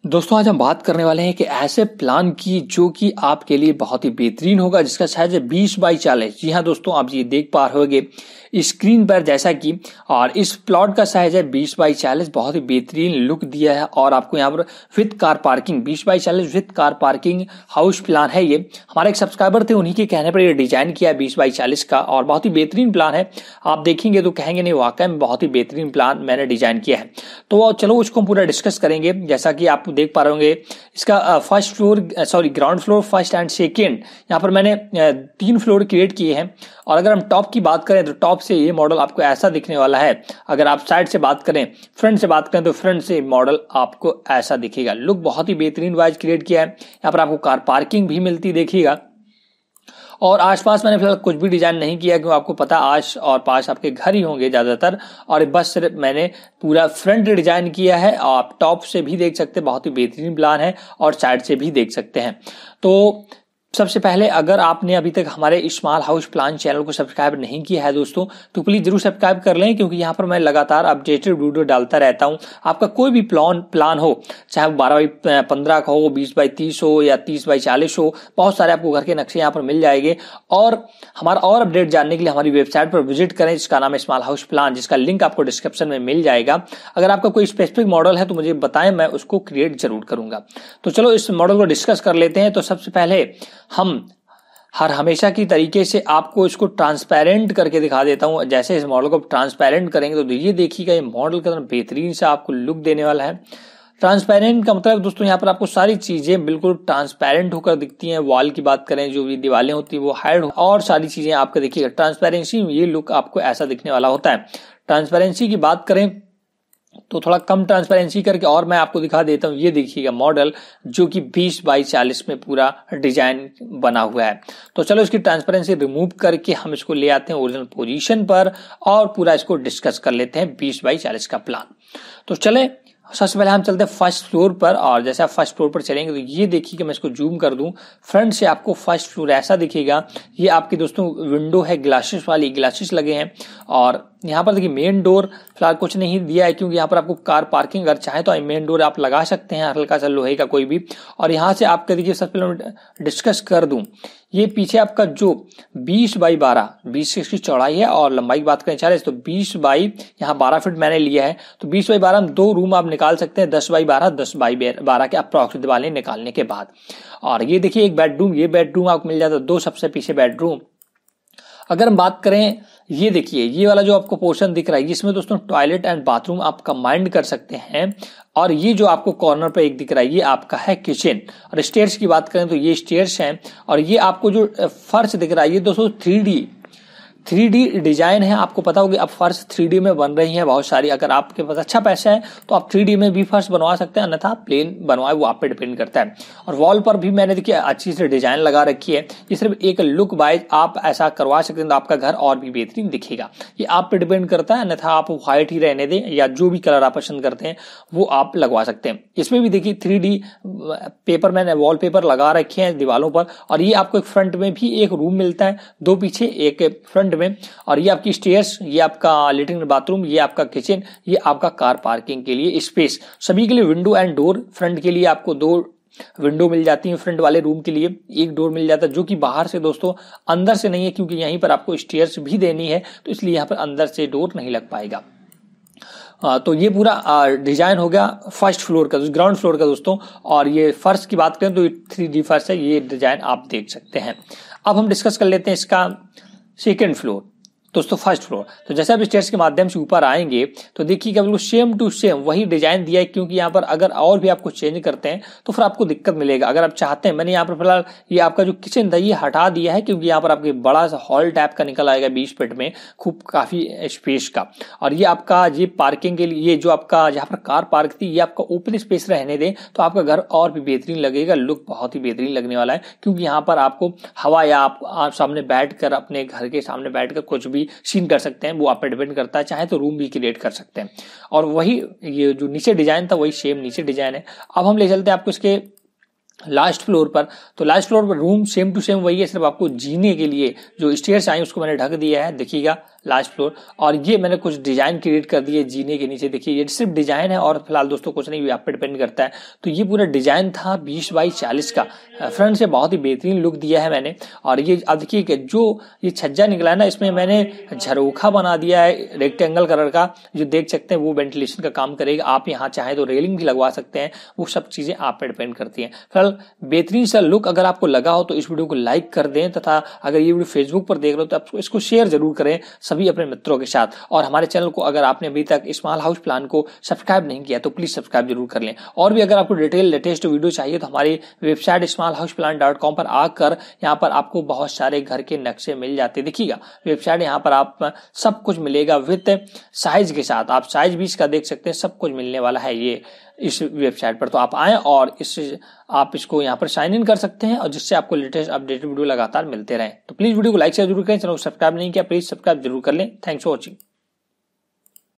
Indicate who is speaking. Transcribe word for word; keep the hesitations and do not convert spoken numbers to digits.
Speaker 1: दोस्तों आज हम बात करने वाले हैं कि ऐसे प्लान की जो कि आपके लिए बहुत ही बेहतरीन होगा, जिसका साइज है बीस बाई चालीस। जी हाँ दोस्तों, आप ये देख पा रहे होंगे स्क्रीन पर जैसा कि, और इस प्लॉट का साइज है बीस बाई चालीस। बहुत ही बेहतरीन लुक दिया है और आपको यहाँ पर विद कार पार्किंग, बीस बाई चालीस with car parking house plan है। ये हमारे एक सब्सक्राइबर थे, उन्हीं के कहने पर ये डिजाइन किया है बीस बाई चालीस का, और बहुत ही बेहतरीन प्लान है। आप देखेंगे तो कहेंगे नहीं, वाकई में बहुत ही बेहतरीन प्लान मैंने डिजाइन किया है। तो चलो उसको हम पूरा डिस्कस करेंगे। जैसा कि आप देख पा रहे होंगे, इसका first floor sorry ground floor, first and second, यहाँ पर मैंने तीन फ्लोर क्रिएट किए हैं। और अगर हम टॉप की बात करें तो टॉप से ये मॉडल आपको ऐसा दिखने वाला है। अगर आप साइड से बात करें, फ्रंट से बात करें तो फ्रंट से मॉडल आपको ऐसा दिखेगा। लुक बहुत ही बेहतरीन वाइज क्रिएट किया है। यहाँ पर आपको कार पार्किंग भी मिलती देखिएगा। और आसपास मैंने फिलहाल कुछ भी डिजाइन नहीं किया, क्योंकि आपको पता आस और पास आपके घर ही होंगे ज्यादातर। और बस सिर्फ मैंने पूरा फ्रंट डिजाइन किया है। आप टॉप से भी देख सकते हैं, बहुत ही बेहतरीन प्लान है, और साइड से भी देख सकते हैं। तो सबसे पहले, अगर आपने अभी तक हमारे स्मॉल हाउस प्लान चैनल को सब्सक्राइब नहीं किया है दोस्तों, तो प्लीज जरूर सब्सक्राइब कर लें, क्योंकि यहाँ पर मैं लगातार अपडेटेड वीडियो डालता रहता हूँ। आपका कोई भी प्लान प्लान हो, चाहे वो बारह बाई पंद्रह का हो, बीस बाई तीस हो, या तीस बाई चालीस हो, बहुत सारे आपको घर के नक्शे यहाँ पर मिल जाएंगे। और हमारा और अपडेट जानने के लिए हमारी वेबसाइट पर विजिट करें, जिसका नाम है स्मॉल हाउस प्लान, जिसका लिंक आपको डिस्क्रिप्शन में मिल जाएगा। अगर आपका कोई स्पेसिफिक मॉडल है तो मुझे बताएं, मैं उसको क्रिएट जरूर करूंगा। तो चलो इस मॉडल को डिस्कस कर लेते हैं। तो सबसे पहले हम हर हमेशा की तरीके से आपको इसको ट्रांसपेरेंट करके दिखा देता हूं। जैसे इस मॉडल को ट्रांसपेरेंट करेंगे तो ये देखिएगा, ये मॉडल कितना बेहतरीन से आपको लुक देने वाला है। ट्रांसपेरेंट का मतलब दोस्तों, यहाँ पर आपको सारी चीजें बिल्कुल ट्रांसपेरेंट होकर दिखती हैं। वॉल की बात करें, जो भी दीवारें होती है वो हाइड, और सारी चीजें आपको देखिएगा ट्रांसपेरेंसी, ये लुक आपको ऐसा दिखने वाला होता है। ट्रांसपेरेंसी की बात करें तो थोड़ा कम ट्रांसपेरेंसी करके और मैं आपको दिखा देता हूँ। ये देखिएगा मॉडल, जो कि बीस बाई चालीस में पूरा डिजाइन बना हुआ है। तो चलो इसकी ट्रांसपेरेंसी रिमूव करके हम इसको ले आते हैं ओरिजिनल पोजीशन पर, और पूरा इसको डिस्कस कर लेते हैं बीस बाई चालीस का प्लान। तो चले सबसे पहले हम चलते हैं फर्स्ट फ्लोर पर। और जैसे आप फर्स्ट फ्लोर पर चलेंगे तो ये देखिए कि मैं इसको जूम कर दूं, फ्रंट से आपको फर्स्ट फ्लोर ऐसा दिखेगा। ये आपकी दोस्तों विंडो है, ग्लासेस वाली, ग्लासेस लगे हैं। और यहाँ पर देखिए मेन डोर फिलहाल कुछ नहीं दिया है, क्योंकि यहाँ पर आपको कार पार्किंग अगर चाहे तो मेन डोर आप लगा सकते हैं, हल्का सा लोहे का कोई भी। और यहाँ से आपका देखिए सबसे पहले डिस्कस कर दूं, ये पीछे आपका जो बीस बाई बारह, बीस की चौड़ाई है, और लंबाई की बात करें चालीस, तो बीस बाई यहाँ बारह फीट मैंने लिया है। तो बीस बाई बारह दो रूम आप निकाल सकते हैं, दस बाई बारह, दस बाई बारह के अप्रॉक्सिमेट वाले निकालने के बाद। और ये देखिए एक बेडरूम, ये बेडरूम आपको मिल जाता है, दो सबसे पीछे बेडरूम। अगर हम बात करें, ये देखिए ये वाला जो आपको पोर्शन दिख रहा है, इसमें दोस्तों टॉयलेट एंड बाथरूम आप कंबाइंड कर सकते हैं। और ये जो आपको कॉर्नर पे एक दिख रहा है, ये आपका है किचन। और स्टेयर्स की बात करें तो ये स्टेयर्स हैं। और ये आपको जो फर्श दिख रहा है, ये दोस्तों three D three D design है। आपको पता होगा अब फर्श थ्री डी में बन रही है बहुत सारी। अगर आपके पास अच्छा पैसा है तो आप थ्री डी में भी फर्श बनवा सकते हैं, अन्यथा प्लेन बनवाए, वो आप पे डिपेंड करता है। और वॉल पर भी मैंने देखिए अच्छी से डिजाइन लगा रखी है। ये सिर्फ एक लुक वाइज आप ऐसा करवा सकते हैं तो आपका घर और भी बेहतरीन दिखेगा। ये आप पे डिपेंड करता है, अन्यथा आप व्हाइट ही रहने दें, या जो भी कलर आप पसंद करते हैं वो आप लगवा सकते हैं। इसमें भी देखिए थ्री डी पेपर मैंने वॉल पेपर लगा रखे हैं दीवारों पर। और ये आपको एक फ्रंट में भी एक रूम मिलता है, दो पीछे एक फ्रंट में। और ये आपकी स्टेयर्स, ये आपका लेटरिन बाथरूम, ये आपका किचन, ये आपका कार पार्किंग के लिए स्पेस। सभी के लिए विंडो एंड डोर, फ्रंट के लिए आपको दो विंडो मिल जाती है, फ्रंट वाले रूम के लिए एक डोर मिल जाता है, जो कि बाहर से दोस्तों, अंदर से नहीं है, क्योंकि यहीं पर आपको स्टेयर्स भी देनी है, तो इसलिए यहाँ पर अंदर से डोर नहीं लग पाएगा। आ, तो ये पूरा डिजाइन हो गया फर्स्ट फ्लोर का, ग्राउंड फ्लोर का दोस्तों। और ये फर्श की बात करें तो थ्री डी फर्श है, ये डिजाइन आप देख सकते हैं। अब हम डिस्कस कर लेते हैं इसका सेकेंड फ्लोर दोस्तों, फर्स्ट फ्लोर। तो जैसे आप स्टेयर्स के माध्यम से ऊपर आएंगे तो देखिएगा बिल्कुल सेम टू सेम वही डिजाइन दिया है, क्योंकि यहाँ पर अगर और भी आपको चेंज करते हैं तो फिर आपको दिक्कत मिलेगा। अगर आप चाहते हैं, मैंने यहाँ पर फिलहाल ये आपका जो किचन था ये हटा दिया है, क्योंकि यहाँ पर आपके बड़ा सा हॉल टाइप का निकल आएगा बीस फीट में, खूब काफी स्पेस का। और ये आपका ये पार्किंग के लिए, ये जो आपका जहाँ पर कार पार्क थी, ये आपका ओपन स्पेस रहने दें तो आपका घर और भी बेहतरीन लगेगा। लुक बहुत ही बेहतरीन लगने वाला है, क्योंकि यहाँ पर आपको हवा, या आप, आप सामने बैठकर अपने घर के सामने बैठकर कुछ भी सीन कर सकते हैं, वो आप पे डिपेंड करता है। चाहे तो रूम भी क्रिएट कर सकते हैं। और वही ये जो नीचे डिजाइन था वही सेम नीचे डिजाइन है। अब हम ले चलते हैं आपको इसके लास्ट फ्लोर पर। तो लास्ट फ्लोर पर रूम सेम टू सेम वही है, सिर्फ आपको जीने के लिए जो स्टेयर्स आई उसको मैंने ढक दिया है। देखिएगा लास्ट फ्लोर। और ये मैंने कुछ डिजाइन क्रिएट कर दिए जीने के नीचे, देखिए ये सिर्फ डिजाइन है और फिलहाल दोस्तों कुछ नहीं, आप पे डिपेंड करता है। तो ये पूरा डिजाइन था बीस बाई चालीस का, फ्रंट से बहुत ही बेहतरीन लुक दिया है मैंने। और ये अब देखिए कि जो ये छज्जा निकला है ना, इसमें मैंने झरोखा बना दिया है रेक्टेंगल कलर का, जो देख सकते हैं वो वेंटिलेशन का काम करेगा। आप यहाँ चाहे तो रेलिंग भी लगवा सकते हैं, वो सब चीजें आप पे डिपेंड करती हैं। फिलहाल बेहतरीन सा लुक अगर आपको लगा हो तो इस वीडियो को लाइक कर दें, तथा अगर ये वीडियो फेसबुक पर देख रहे हो तो आप इसको शेयर जरूर करें सभी अपने मित्रों के साथ। और हमारे चैनल को अगर आपने अभी तक स्मॉल हाउस प्लान को सब्सक्राइब नहीं किया तो प्लीज सब्सक्राइब जरूर कर लें। और भी अगर आपको डिटेल लेटेस्ट वीडियो चाहिए तो हमारी website small house plan dot com पर आकर यहाँ पर आपको बहुत सारे घर के नक्शे मिल जाते हैं। देखिएगा वेबसाइट, यहाँ पर आप सब कुछ मिलेगा विद साइज के साथ, आप साइज भी इसका देख सकते हैं, सब कुछ मिलने वाला है ये इस वेबसाइट पर। तो आप आएं और इस आप इसको यहाँ पर साइन इन कर सकते हैं, और जिससे आपको लेटेस्ट अपडेटेड वीडियो लगातार मिलते रहें। तो प्लीज वीडियो को लाइक शेयर जरूर करें, चैनल को सब्सक्राइब नहीं किया प्लीज सब्सक्राइब जरूर कर लें। Thanks for watching.